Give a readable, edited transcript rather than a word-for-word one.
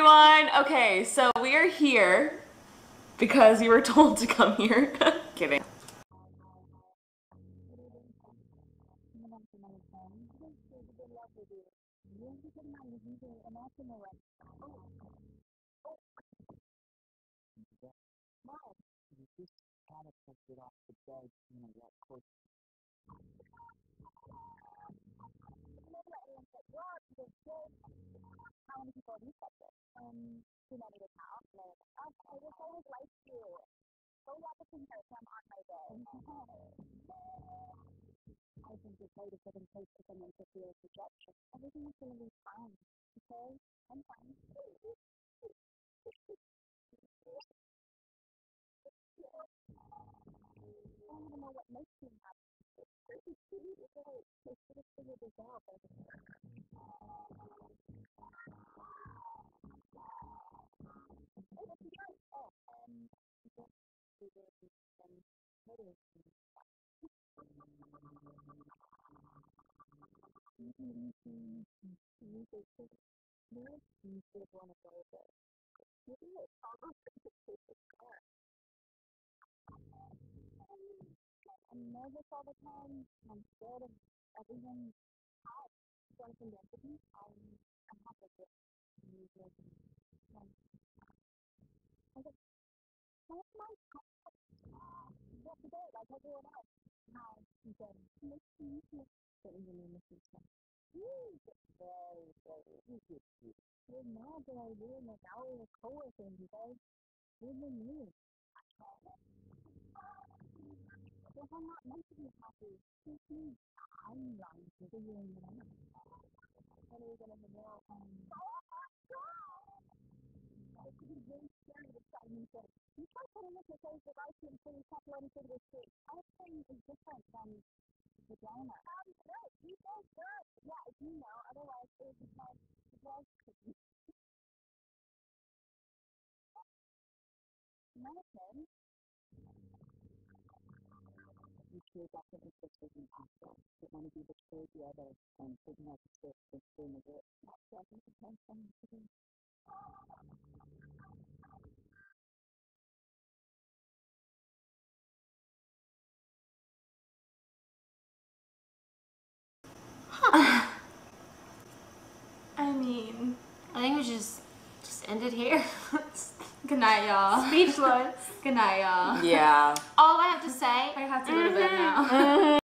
everyone. Okay, so we are here because you were told to come here. Kidding. I mean, I think we just end it here. good night, y'all. Speechless. Good night, y'all. Yeah. All I have to say, I have to go to bed now.